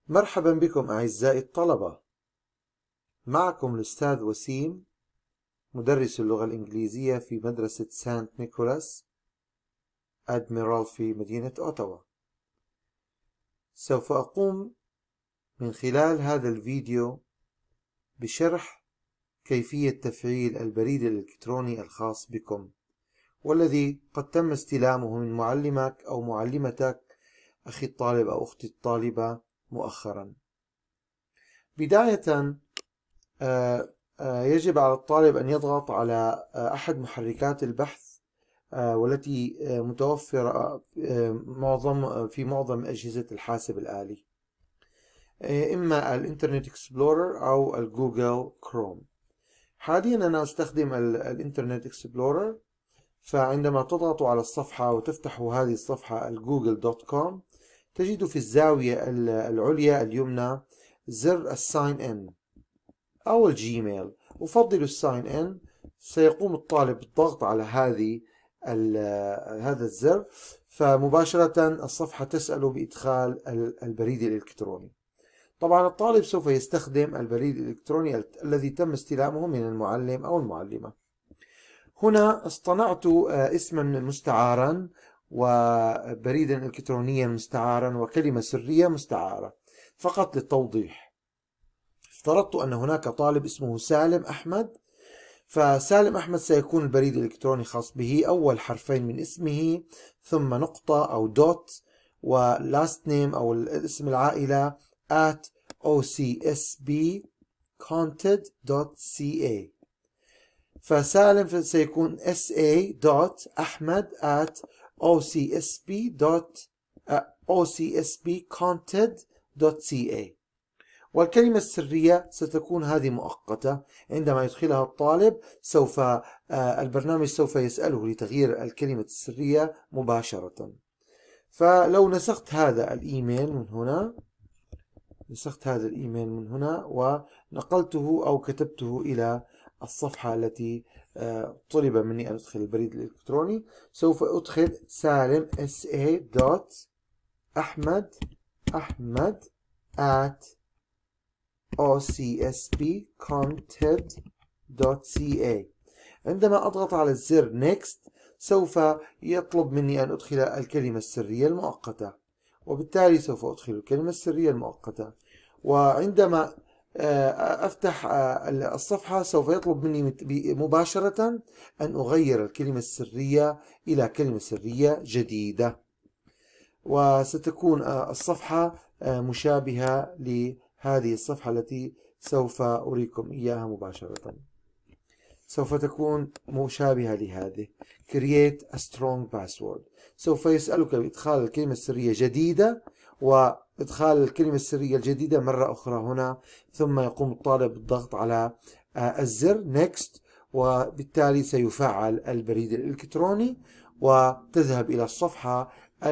مرحبا بكم أعزائي الطلبة. معكم الأستاذ وسيم، مدرس اللغة الإنجليزية في مدرسة سانت نيكولاس أدميرال في مدينة أوتاوا. سوف أقوم من خلال هذا الفيديو بشرح كيفية تفعيل البريد الإلكتروني الخاص بكم، والذي قد تم استلامه من معلمك أو معلمتك، أخي الطالب أو أختي الطالبة، مؤخرا. بداية يجب على الطالب أن يضغط على أحد محركات البحث والتي متوفرة في معظم أجهزة الحاسب الآلي، إما الإنترنت إكسبلورر أو الجوجل كروم. حاليا أنا أستخدم الإنترنت إكسبلورر، فعندما تضغط على الصفحة وتفتح هذه الصفحة الجوجل.com تجد في الزاوية العليا اليمنى زر الساين إن أو الجيميل. أفضل الساين إن. سيقوم الطالب بالضغط على هذا الزر، فمباشرة الصفحة تسأل بإدخال البريد الإلكتروني. طبعا الطالب سوف يستخدم البريد الإلكتروني الذي تم استلامه من المعلم أو المعلمة. هنا اصطنعت اسما مستعارا وبريدا إلكترونيا مستعارا وكلمة سرية مستعارة، فقط للتوضيح. افترضت أن هناك طالب اسمه سالم أحمد، فسالم أحمد سيكون البريد الإلكتروني خاص به أول حرفين من اسمه، ثم نقطة أو دوت، ولاست نيم أو اسم العائلة @OCSB.Conted.ca. فسالم سيكون sa.ahmed@OCSB.Conted.ca. والكلمة السرية ستكون هذه مؤقتة. عندما يدخلها الطالب البرنامج سوف يسأله لتغيير الكلمة السرية مباشرة. فلو نسخت هذا الإيميل من هنا ونقلته أو كتبته إلى الصفحة التي طلب مني أن أدخل البريد الإلكتروني، سوف أدخل سالم sa.ahmed@OCSBconted.ca. عندما أضغط على الزر Next سوف يطلب مني أن أدخل الكلمة السرية المؤقتة، وبالتالي سوف أدخل الكلمة السرية المؤقتة. وعندما أفتح الصفحة سوف يطلب مني مباشرة أن أغير الكلمة السرية إلى كلمة سرية جديدة، وستكون الصفحة مشابهة لهذه الصفحة التي سوف أريكم إياها مباشرة. سوف تكون مشابهة لهذه. Create a strong password. سوف يسألك بإدخال الكلمة السرية جديدة، وإدخال الكلمة السرية الجديدة مرة أخرى هنا، ثم يقوم الطالب بالضغط على الزر Next، وبالتالي سيفعل البريد الإلكتروني وتذهب إلى الصفحة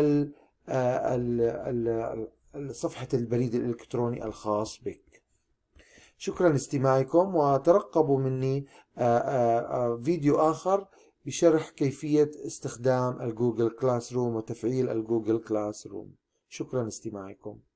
صفحة البريد الإلكتروني الخاص بك. شكرا لاستماعكم، وترقبوا مني فيديو آخر بشرح كيفية استخدام الجوجل كلاس روم وتفعيل الجوجل كلاس روم. شكرا لاستماعكم.